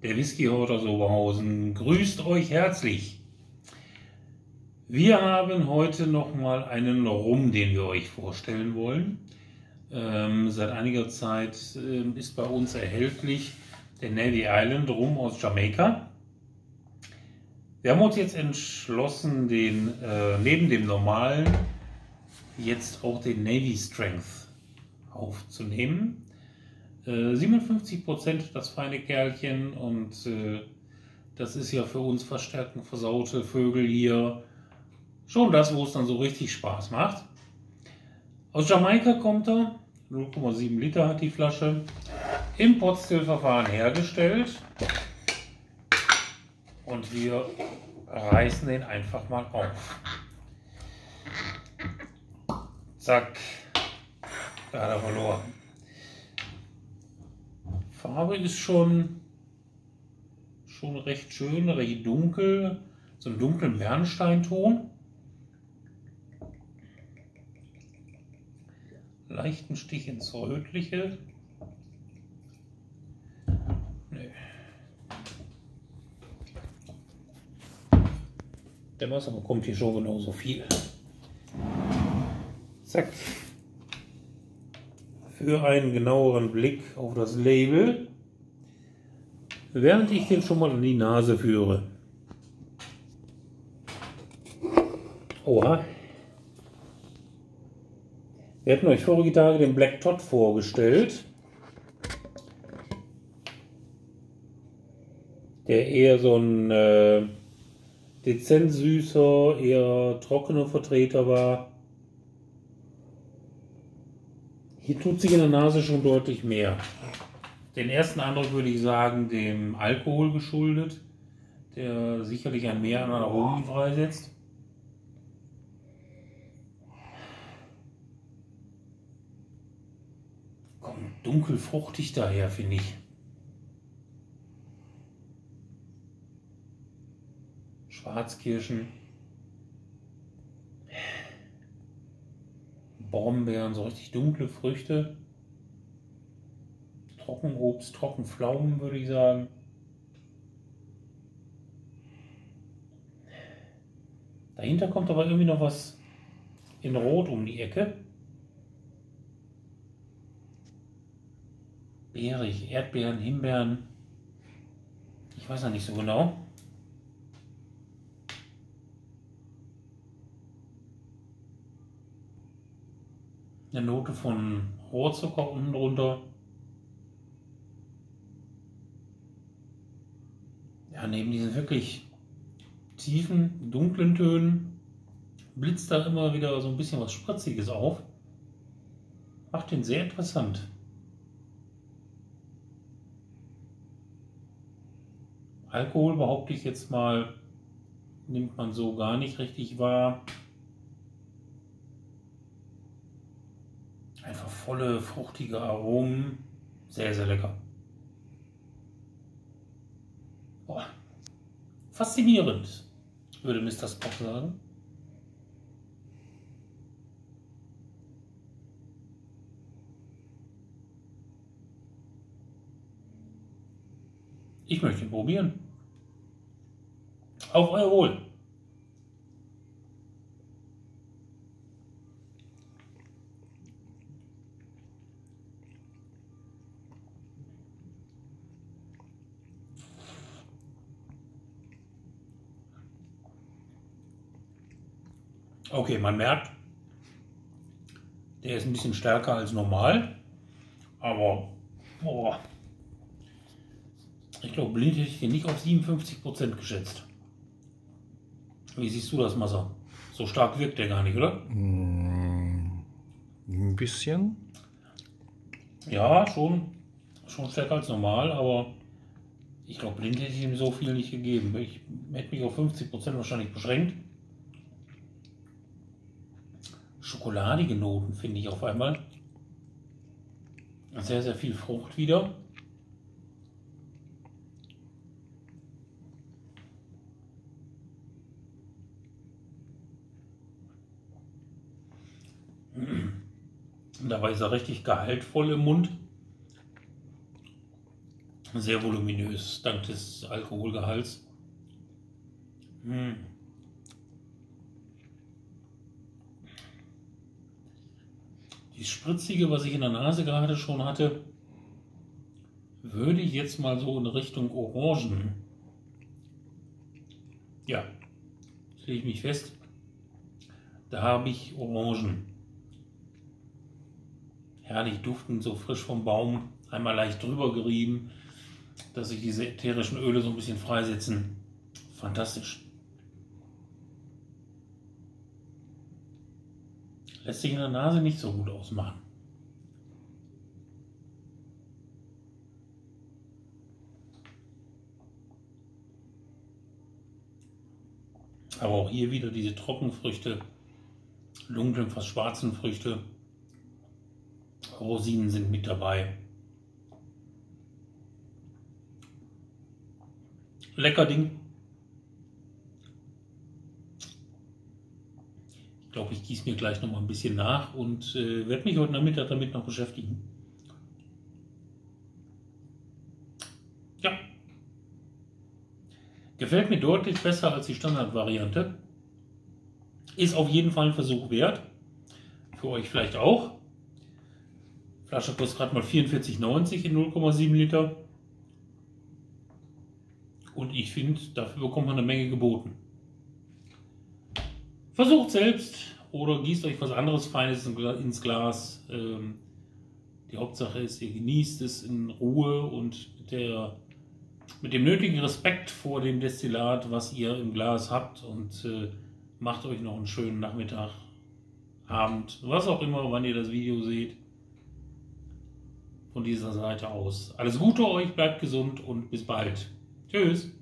Der Whiskyhort aus Oberhausen grüßt euch herzlich. Wir haben heute nochmal einen Rum, den wir euch vorstellen wollen. Seit einiger Zeit ist bei uns erhältlich der Navy Island Rum aus Jamaika. Wir haben uns jetzt entschlossen, neben dem normalen jetzt auch den Navy Strength aufzunehmen. 57% das feine Kerlchen, und das ist ja für uns verstärkten versaute Vögel hier schon das, wo es dann so richtig Spaß macht. Aus Jamaika kommt er, 0,7 Liter hat die Flasche, im Pot-Still-Verfahren hergestellt, und wir reißen den einfach mal auf. Zack, da hat er verloren. Farbe ist schon recht schön, recht dunkel, so einen dunklen Bernsteinton. Leichten Stich ins Rötliche. Nee. Der Wasser bekommt hier schon genauso viel. Zack. Für einen genaueren Blick auf das Label, während ich den schon mal an die Nase führe. Oha. Wir hatten euch vorige Tage den Black Todd vorgestellt, der eher so ein dezent süßer, eher trockener Vertreter war. Hier tut sich in der Nase schon deutlich mehr. Den ersten Eindruck würde ich sagen, dem Alkohol geschuldet, der sicherlich ein Mehr an Aromen freisetzt. Kommt dunkel fruchtig daher, finde ich. Schwarzkirschen, Brombeeren, so richtig dunkle Früchte. Trockenobst, Trockenpflaumen würde ich sagen. Dahinter kommt aber irgendwie noch was in Rot um die Ecke. Beerig, Erdbeeren, Himbeeren. Ich weiß ja nicht so genau. Eine Note von Rohrzucker unten drunter. Ja, neben diesen wirklich tiefen, dunklen Tönen blitzt da immer wieder so ein bisschen was Spritziges auf. Macht den sehr interessant. Alkohol, behaupte ich jetzt mal, nimmt man so gar nicht richtig wahr. Einfach volle, fruchtige Aromen. Sehr, sehr lecker. Boah. Faszinierend, würde Mr. Spock sagen. Ich möchte ihn probieren. Auf euer Wohl. Okay, man merkt, der ist ein bisschen stärker als normal, aber boah, ich glaube, blind hätte ich den nicht auf 57% geschätzt. Wie siehst du das, Massa? So stark wirkt der gar nicht, oder? Ein bisschen. Ja, schon stärker als normal, aber ich glaube, blind hätte ich ihm so viel nicht gegeben. Ich hätte mich auf 50% wahrscheinlich beschränkt. Schokoladige Noten finde ich auf einmal. Sehr, sehr viel Frucht wieder. Und dabei ist er richtig gehaltvoll im Mund. Sehr voluminös, dank des Alkoholgehalts. Die Spritzige, was ich in der Nase gerade schon hatte, würde ich jetzt mal so in Richtung Orangen. Ja, das lege ich mich fest. Da habe ich Orangen. Herrlich duftend, so frisch vom Baum, einmal leicht drüber gerieben, dass sich diese ätherischen Öle so ein bisschen freisetzen. Fantastisch. Lässt sich in der Nase nicht so gut ausmachen. Aber auch hier wieder diese Trockenfrüchte, dunklen, fast schwarzen Früchte. Rosinen sind mit dabei. Lecker Ding. Ich glaube, ich gieße mir gleich noch mal ein bisschen nach und werde mich heute Nachmittag damit noch beschäftigen. Ja. Gefällt mir deutlich besser als die Standardvariante. Ist auf jeden Fall ein Versuch wert. Für euch vielleicht auch. Flasche kostet gerade mal 44,90 in 0,7 Liter. Und ich finde, dafür bekommt man eine Menge geboten. Versucht selbst oder gießt euch was anderes Feines ins Glas. Die Hauptsache ist, ihr genießt es in Ruhe und mit dem nötigen Respekt vor dem Destillat, was ihr im Glas habt, und macht euch noch einen schönen Nachmittag, Abend, was auch immer, wann ihr das Video seht. Von dieser Seite aus. Alles Gute euch, bleibt gesund und bis bald. Tschüss.